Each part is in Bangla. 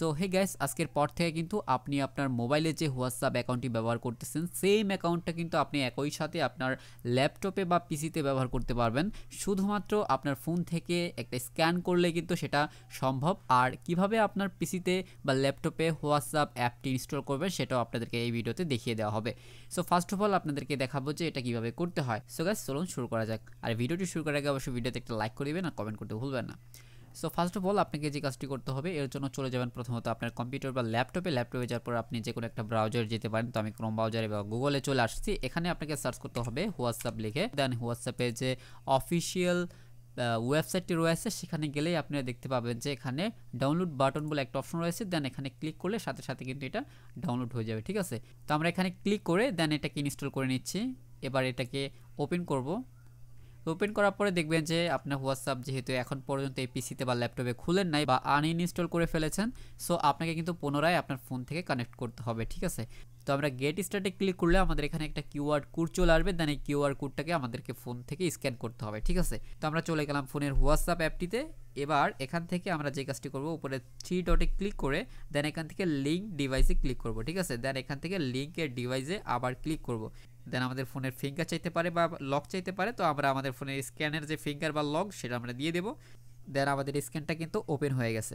সো হে গাইস, আজকের পর থেকে কিন্তু আপনি আপনার মোবাইলে যে হোয়াটসঅ্যাপ অ্যাকাউন্টটি ব্যবহার করতেছেন সেম অ্যাকাউন্টটা কিন্তু আপনি একই সাথে আপনার ল্যাপটপে বা পিসিতে ব্যবহার করতে পারবেন। শুধুমাত্র আপনার ফোন থেকে একটা স্ক্যান করলে কিন্তু সেটা সম্ভব। আর কিভাবে আপনার পিসিতে বা ল্যাপটপে হোয়াটসঅ্যাপ অ্যাপটি ইনস্টল করবেন সেটাও আপনাদেরকে এই ভিডিওতে দেখিয়ে দেওয়া হবে। সো ফার্স্ট অফ অল আপনাদেরকে দেখাবো যে এটা কিভাবে করতে হয়। সো গাইস, চলুন শুরু করা যাক। আর ভিডিওটি শুরু করার আগে অবশ্যই ভিডিওতে একটা লাইক করে দিবেন আর কমেন্ট করতে ভুলবেন না। সো ফার্স্ট অফ অল আপনাকে যে কাজটি করতে হবে, এর জন্য চলে যাবেন প্রথমত আপনার কম্পিউটার বা ল্যাপটপে যাওয়ার পর আপনি যে কোনো একটা ব্রাউজার যেতে পারেন। তো আমি ক্রোম ব্রাউজারে বা গুগলে চলে আসছি। এখানে আপনাকে সার্চ করতে হবে হোয়াটসঅ্যাপ লিখে। দেন হোয়াটসঅ্যাপে যে অফিসিয়াল ওয়েবসাইটটি রয়েছে সেখানে গেলেই আপনারা দেখতে পাবেন যে এখানে ডাউনলোড বাটন বলে একটা অপশন রয়েছে। দেন এখানে ক্লিক করলে সাথে সাথে কিন্তু এটা ডাউনলোড হয়ে যাবে, ঠিক আছে। তো আমরা এখানে ক্লিক করে দেন এটাকে ইনস্টল করে নিচ্ছি। এবার এটাকে ওপেন করব। ওপেন করার পরে দেখবেন যে আপনার হোয়াটসঅ্যাপ যেহেতু এখন পর্যন্ত এই পিসিতে বা ল্যাপটপে খুলেন নাই বা আনইনস্টল করে ফেলেছেন, সো আপনাকে কিন্তু পুনরায় আপনার ফোন থেকে কানেক্ট করতে হবে, ঠিক আছে। তো আমরা গেট স্টার্টে ক্লিক করলে আমাদের এখানে একটা কিউআর কোড চলে আসবে। দেন এই কিউআর কোডটাকে আমাদেরকে ফোন থেকে স্ক্যান করতে হবে, ঠিক আছে। তো আমরা চলে গেলাম ফোনের হোয়াটসঅ্যাপ অ্যাপটিতে। এবার এখান থেকে আমরা যে কাজটি করব, উপরে 3 ডটে ক্লিক করে দেন এখান থেকে লিঙ্ক ডিভাইসে ক্লিক করব, ঠিক আছে। দেন এখান থেকে লিঙ্কের ডিভাইসে আবার ক্লিক করব। দেন আমাদের ফোনের ফিঙ্গার চাইতে পারে বা লক চাইতে পারে। তো আমরা আমাদের ফোনের স্ক্যানের যে ফিঙ্গার বা লক সেটা আমরা দিয়ে দেব। দেন আমাদের স্ক্যানটা কিন্তু ওপেন হয়ে গেছে।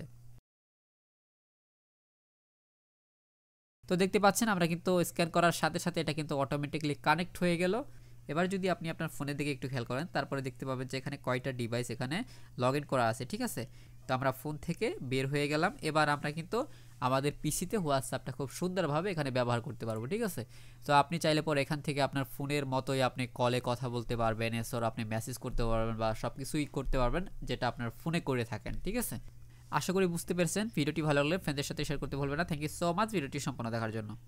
তো দেখতে পাচ্ছেন আমরা কিন্তু স্ক্যান করার সাথে সাথে এটা কিন্তু অটোমেটিকলি কানেক্ট হয়ে গেল। এবার যদি আপনি আপনার ফোনের দিকে একটু খেয়াল করেন, তারপরে দেখতে পাবেন যে এখানে কয়টা ডিভাইস এখানে লগ ইন করা আছে, ঠিক আছে। তো আমরা ফোন থেকে বের হয়ে গেলাম। এবার আমরা কিন্তু আমাদের পিসিতে হোয়াটসঅ্যাপটা খুব সুন্দরভাবে এখানে ব্যবহার করতে পারবো, ঠিক আছে। তো আপনি চাইলে পরে এখান থেকে আপনার ফোনের মতোই আপনি কলে কথা বলতে পারবেন, এছাড়া আপনি মেসেজ করতে পারবেন বা সব কিছুই করতে পারবেন যেটা আপনার ফোনে করে থাকেন, ঠিক আছে। আশা করি বুঝতে পেরেছেন। ভিডিওটি ভালো লাগলে ফ্রেন্ডদের সাথে শেয়ার করতে ভুলবেন না। থ্যাংক ইউ সো মাচ ভিডিওটি সম্পূর্ণ দেখার জন্য।